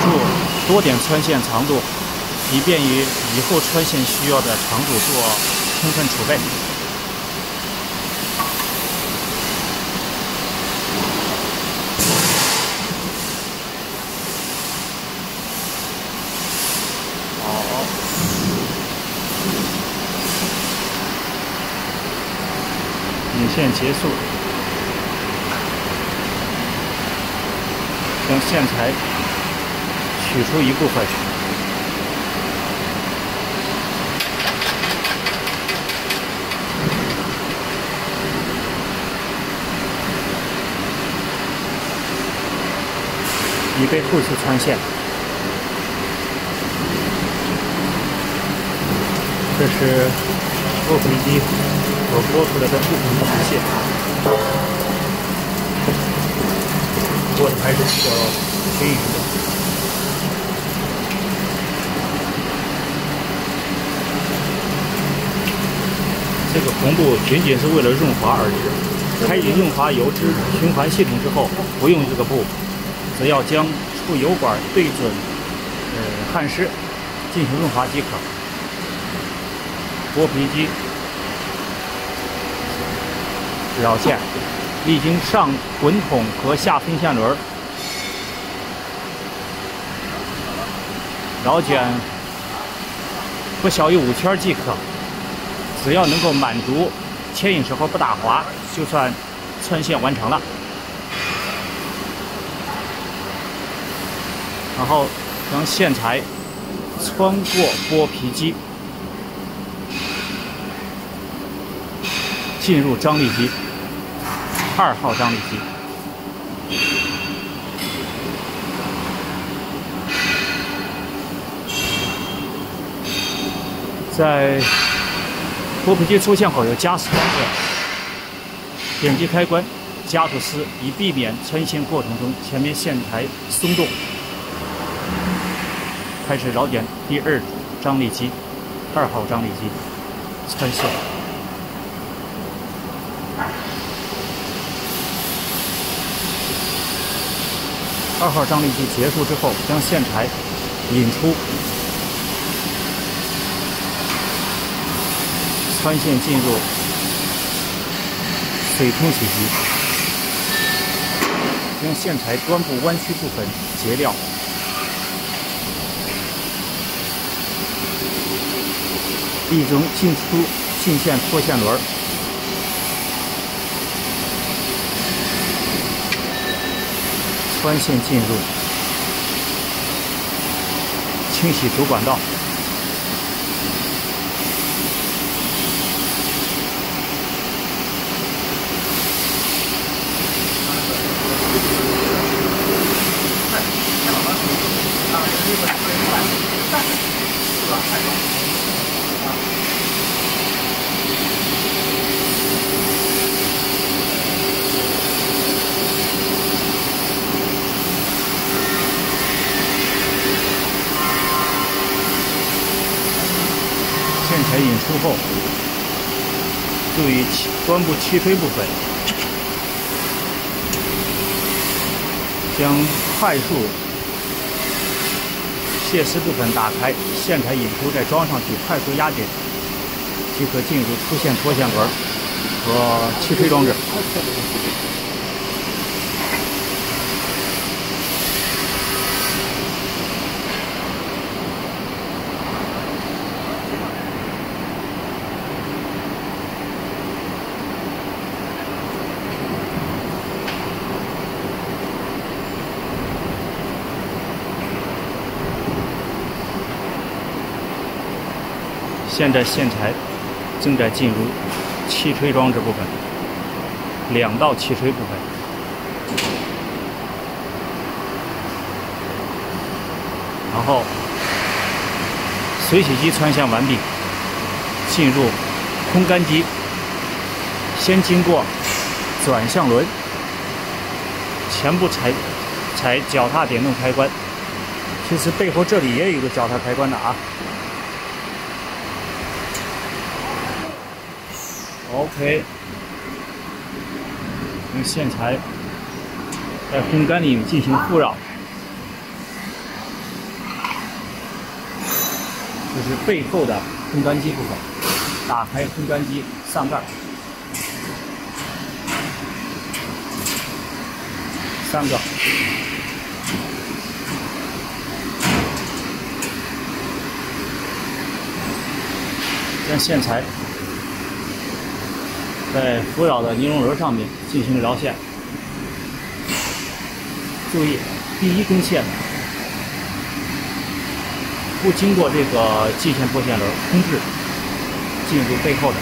多点穿线长度，以便于以后穿线需要的长度做充分储备。好，引线结束，将线材取出一部分。以备后期穿线。这是剥皮机所剥出来的部分的皮屑，剥的还是比较均匀的。这个红布仅仅是为了润滑而已。开启润滑油脂循环系统之后，不用这个布。只要将出油管对准焊实，进行润滑即可。剥皮机绕线，历经上滚筒和下分线轮，绕卷不小于5圈即可。只要能够满足牵引时候不打滑，就算穿线完成了。然后将线材穿过剥皮机，进入张力机，2号张力机。在剥皮机出现后有加速装置，点击开关加速丝，以避免穿线过程中前面线材松动。开始绕点第2张力机，2号张力机穿线。2号张力机结束之后，将线材引出，穿线进入水冲洗机，将线材端部弯曲部分截掉。一种进出进线脱线轮，穿线进入，清洗主管道，线材引出后，注意端部气吹部分，将快速卸丝部分打开，线材引出再装上去，快速压紧，即可进入出线脱线轮和气吹装置。现在线材正在进入气吹装置部分，2道气吹部分，然后水洗机穿线完毕，进入烘干机，先经过转向轮，前部踩脚踏点动开关，其实背后这里也有一个脚踏开关的啊。OK， 用线材在烘干里进行复绕， 这是背后的烘干机部分，打开烘干机上盖，3个。将线材在扶扰的尼龙轮上面进行绕线。注意，第一根线不经过这个蓟线破线轮空置，进入背后的。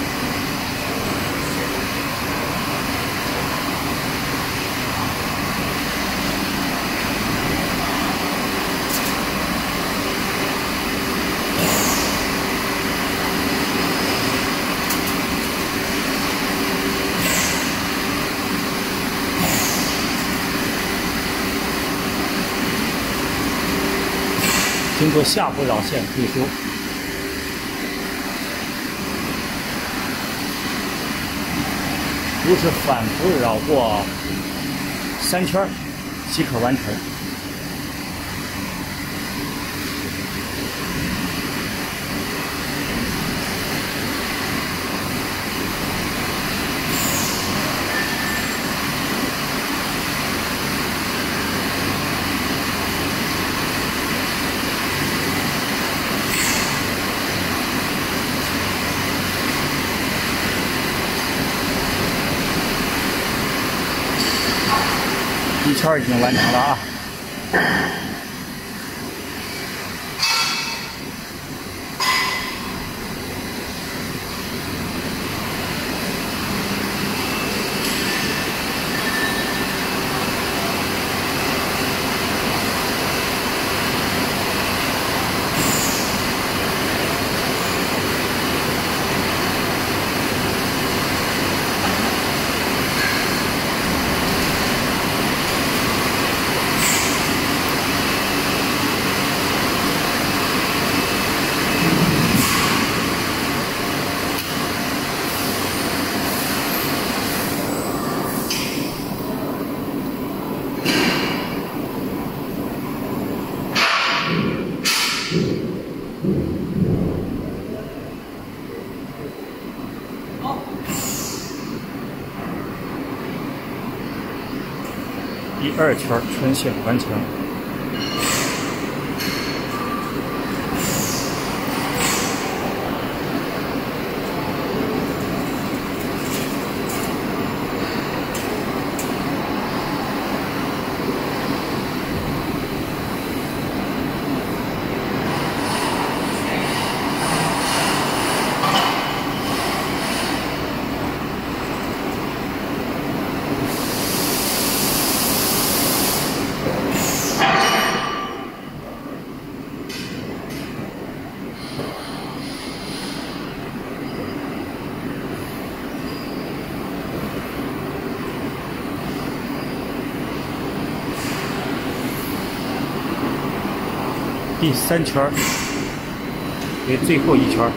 经过下部绕线退出，如此反复绕过3圈即可完成。1圈已经完成了啊！第2圈穿线完成。第3圈为最后1圈。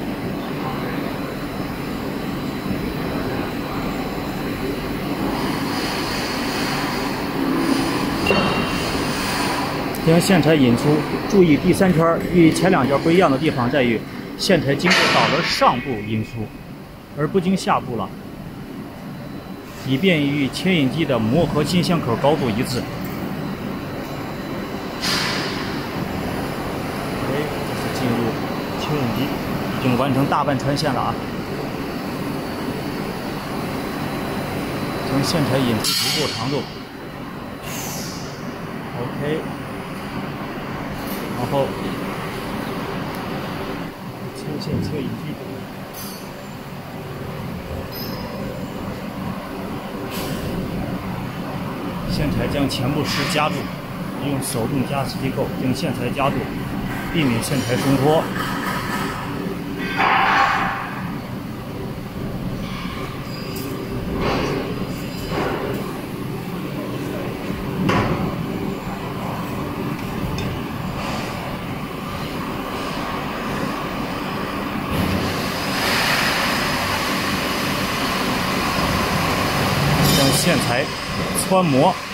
将线材引出，注意第3圈与前2圈不一样的地方在于，线材经过导轮上部引出，而不经下部了，以便与牵引机的磨合金线口高度一致。进入牵引机，已经完成大半穿线了啊！将线材引出足够长度 ，OK， 然后牵线牵引机，线材将前部时夹住，用手动夹磁机构将线材夹住。避免线材松脱。将线材汆磨。